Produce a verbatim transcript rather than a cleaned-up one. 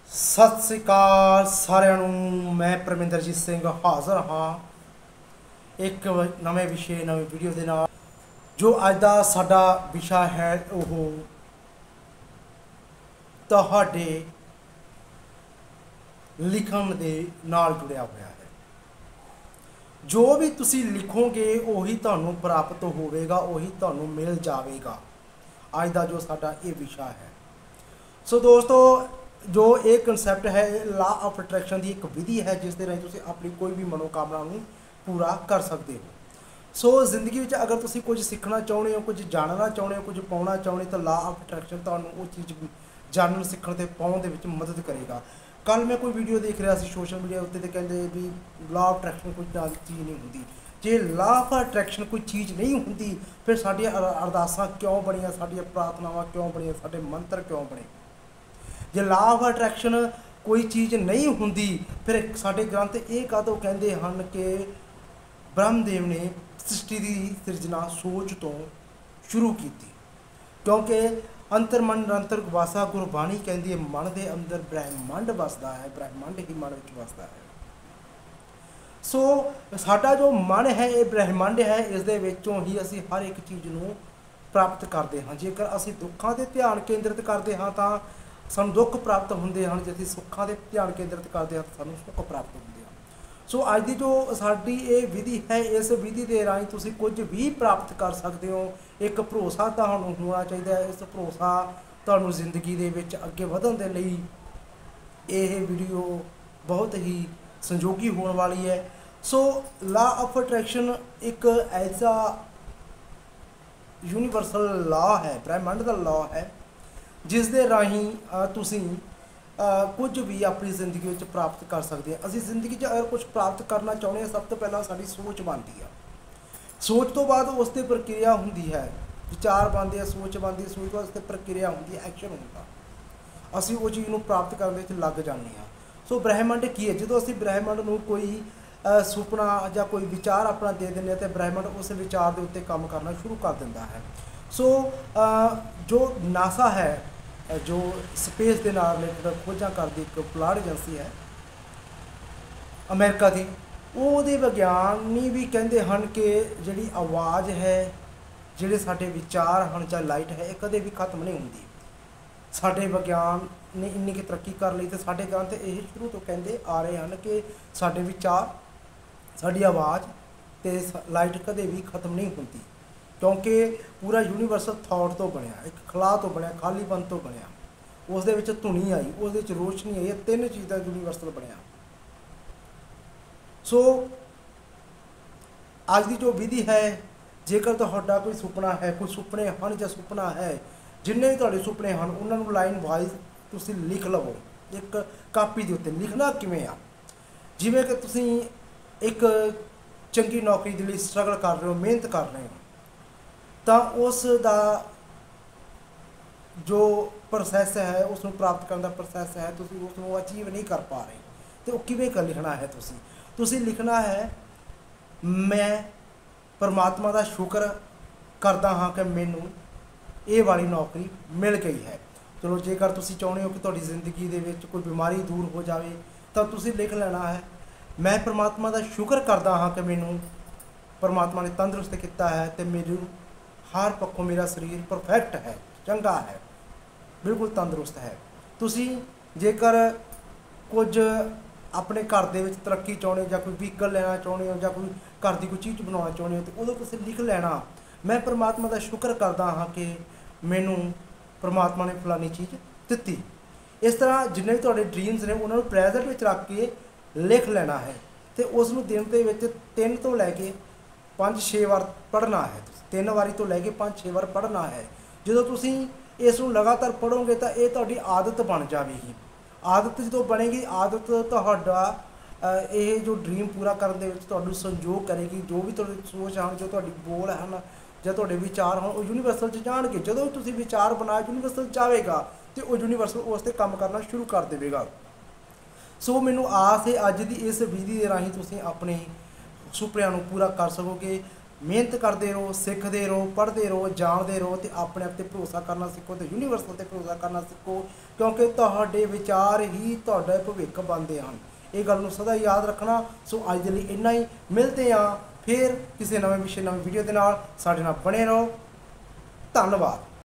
सत श्री अकाल सारिਆਂ ਨੂੰ। मैं परमिंदरजीत सिंह हाज़र हाँ एक नवे विषय नवे वीडियो के नाल। जो अज का साडा विषय है वो तुहाडे लिखण दे नाल जुड़िया हुआ है। जो भी तुसी लिखोगे उही तुहानू प्राप्त होवेगा, उही तुहानू मिल जाएगा। अज का जो साडा ये विषय है। सो दोस्तों, जो एक कंसैप्ट है लॉ ऑफ अट्रैक्शन की एक विधि है जिस राही तुसी अपनी कोई भी मनोकामना नू पूरा कर सकते हो। सो जिंदगी में अगर तुसी कुछ सीखना चाहते हो, कुछ जानना चाहते हो, कुछ पाना चाहते हो तो लॉ ऑफ अट्रैक्शन तुहानू वो चीज़ जानन सीखण ते पाउण दे विच मदद करेगा। कल मैं कोई वीडियो देख रहा सी सोशल मीडिया उत्ते ते कहंदे भी लॉ ऑफ अट्रैक्शन कोई चीज़ नहीं होंदी। जे लॉ ऑफ अट्रैक्शन कोई चीज़ नहीं होंदी फिर साडियां अरदासां क्यों बणियां, साडियां प्रार्थनावां क्यों बणियां, साडे मंत्र क्यों बणे। जे लॉ ऑफ अट्रैक्शन कोई चीज़ नहीं होंदी फिर साडे ग्रंथ ये कदों कहते हैं कि ब्रह्मदेव ने सृष्टि की सिरजना सोच तो शुरू की, क्योंकि अंतर मन निरंतर वासा गुरबाणी कहती है मन के अंदर ब्रह्मंड वसदा है, ब्रह्मंड ही मन में वसदा है। सो साडा जो मन है ये ब्रह्मंड है, इस दे विचों ही असी हर एक चीज़ नूं प्राप्त करते हैं। जेकर असी दुखों से ध्यान केंद्रित करते हाँ तो सानू दुख प्राप्त होंगे हैं, जे असीं सुखां दे ध्यान केंद्रित करते हैं तो सानू सुख प्राप्त होंगे हैं। सो अज की जो साडी ये विधि है, इस विधि के राही तुसीं कुछ भी प्राप्त कर सकते हो। एक भरोसा तुहानू होना चाहिए, इस भरोसा तुहानू जिंदगी दे विच अगे वधण दे लई यह वीडियो बहुत ही संजोगी होने वाली है। सो लॉ ऑफ अट्रैक्शन एक ऐसा यूनीवर्सल लॉ है, ब्रह्मंड का लॉ है जिस दे राही तुसी कुछ भी अपनी जिंदगी में प्राप्त कर सकते हैं। असी जिंदगी अगर कुछ प्राप्त करना चाहते हैं सब तो पहला साड़ी सोच बनती है। सोच तो बाद उस पर प्रक्रिया होंगी है, विचार बनते हैं, सोच बनती है, सोच तो उस पर प्रक्रिया होंगी है, एक्शन होता। असी वो चीज़ को प्राप्त करने लग जाते हैं। सो ब्रह्मंड की है, जो असी ब्रह्मंड को कोई सुपना या कोई विचार अपना दे दें तो ब्रह्मंड उस विचार के उत्ते काम करना शुरू कर देता है। सो जो नासा है, जो स्पेस के नाल रिलेटेड खोजा करती एक पुलाड़ एजेंसी है अमेरिका की, वो विज्ञानी भी कहते हैं कि जी आवाज़ है, जोड़े साढ़े विचार हैं चाहे लाइट है, ये कदे भी खत्म नहीं होंगी। साढ़े विज्ञान ने इन्नी की तरक्की कर ली तो साढ़े ग्रंथ ये शुरू तो कहते आ रहे हैं कि साढ़े विचार, साड़ी आवाज़ तो लाइट कदे भी खत्म नहीं होती, क्योंकि पूरा यूनीवर्सल थॉट तो बनया, एक खला तो बनया, खालीपन तो बनया, उस दे विच धुनी आई, उस दे विच रोशनी आई, तीन चीज़ां यूनीवर्सल बनया। सो अज की जो विधि है, जेकर तुहाडा कोई सुपना है, कोई सुपने हैं या सुपना है, जिन्ने भी तुहाडे सुपने हैं उन्होंने लाइन वाइज तुसीं लिख लवो एक कापी के उत्ते। लिखना किवें आ, जिवें कि तुसीं एक चंगी नौकरी के लिए स्ट्रगल कर रहे हो, मेहनत कर रहे हो, तो उसका जो प्रोसैस है उसको प्राप्त करने का प्रोसैस है, तुसीं उसको अचीव नहीं कर पा रहे तो वो किवें कर लिखना है। तुसीं तुसीं लिखना है मैं परमात्मा का शुक्र करता हाँ कि मैनू ये वाली नौकरी मिल गई है। चलो जेकर तुसीं चाहुंदे हो कि तुहाडी जिंदगी दे विच कोई बीमारी दूर हो जाए तो तुसीं लिख लेना है मैं परमात्मा का शुक्र करता हाँ कि मैनू परमात्मा ने तंदुरुस्त किया है तो मेरे हर पक्षों मेरा शरीर परफेक्ट है, चंगा है, बिल्कुल तंदुरुस्त है। तुसी जेकर कुछ अपने घर दे विच तरक्की चाहते हो, या कोई व्हीकल लेना चाहते हो, या कोई घर की कोई चीज़ बनाना चाहते हो, तो उदों तुसीं लिख लेना मैं परमात्मा का शुक्र करता हाँ कि मैनू परमात्मा ने फलानी चीज़ दिती। इस तरह जिन्ने भी तुहाडे ड्रीम्स ने उन्होंने प्रैजेंट में रख के लिख लेना है, तो उसनूं दिन के विच तीन तो लैके पाँच छे बार पढ़ना है। तीन वारी तो लैके पाँच छे बार पढ़ना है। जो तुसीं इसनूं लगातार पढ़ोगे तो ये तुहाडी आदत बन जाएगी। आदत जो बनेगी, आदत तुहाडा ये जो ड्रीम पूरा करने दे विच तुहानूं संजोग करेगी। जो भी तुहाडी सोच है, जो तुहाडी गोल है ਜਾਂ ਤੁਹਾਡੇ विचार हो यूनीवर्सल च जाणगे। जो भी तुसीं विचार बनाए यूनीवर्सल जाएगा तो वह यूनीवर्सल उस पर काम करना शुरू कर देगा। सो मैनू आस है अज की इस विधि के राही तुसीं अपने सुपनिਆਂ ਨੂੰ पूरा कर सकोगे। ਮਿਹਨਤ ਕਰਦੇ ਰਹੋ, ਸਿੱਖਦੇ ਰਹੋ, ਪੜ੍ਹਦੇ ਰਹੋ, ਜਾਣਦੇ ਰਹੋ ਤੇ ਆਪਣੇ ਆਪ ਤੇ ਭਰੋਸਾ ਕਰਨਾ ਸਿੱਖੋ ਤੇ ਯੂਨੀਵਰਸਲ ਤੇ ਭਰੋਸਾ ਕਰਨਾ ਸਿੱਖੋ, ਕਿਉਂਕਿ ਤੁਹਾਡੇ ਵਿਚਾਰ ਹੀ ਤੁਹਾਡਾ ਭਵਿੱਖ ਬਣਦੇ ਹਨ। ਇਹ ਗੱਲ ਨੂੰ ਸਦਾ ਯਾਦ ਰੱਖਣਾ। ਸੋ ਅੱਜ ਦੇ ਲਈ ਇੰਨਾ ਹੀ। ਮਿਲਦੇ ਹਾਂ ਫਿਰ ਕਿਸੇ ਨਵੇਂ ਵਿਸ਼ੇ ਨਵੀਂ ਵੀਡੀਓ ਦੇ ਨਾਲ। ਸਾਡੇ ਨਾਲ ਬਣੇ ਰਹੋ। ਧੰਨਵਾਦ।